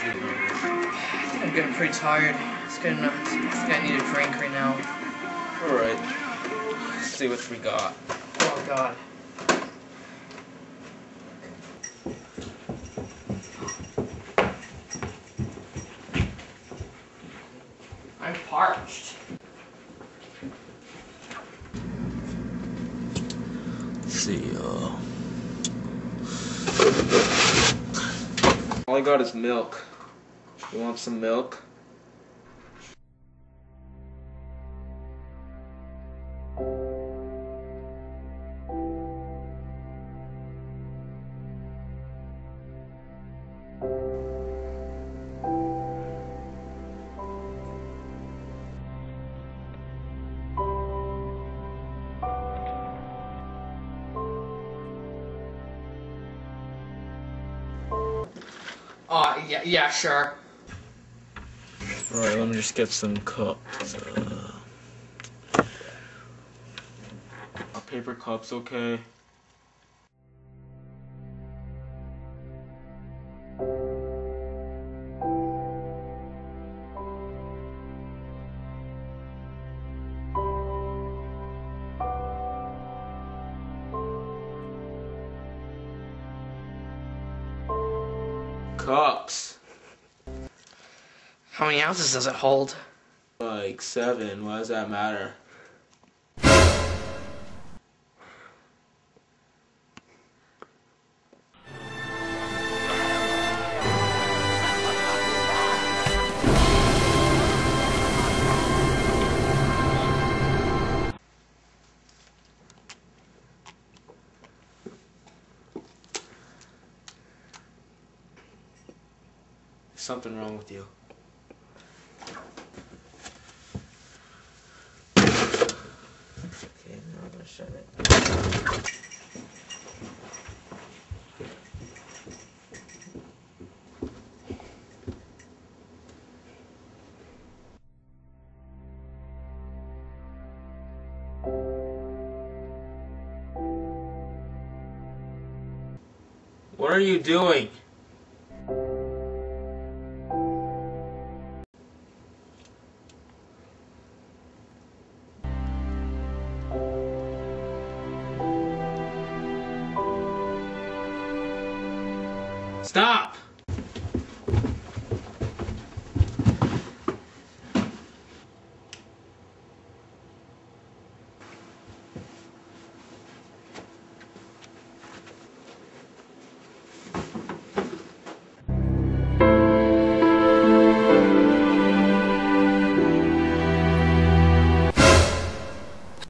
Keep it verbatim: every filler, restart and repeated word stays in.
I think I'm getting pretty tired. It's gonna, it's gonna need a drink right now. Alright. Let's see what we got. Oh god. I'm parched. Let's see, uh... all I got is milk. You want some milk? Oh, yeah, yeah, sure. Alright, let me just get some cups. Uh, are paper cups okay? Cups. How many ounces does it hold? Like seven. Why does that matter? There's something wrong with you. Okay, now I'm gonna shut it. What are you doing? Stop!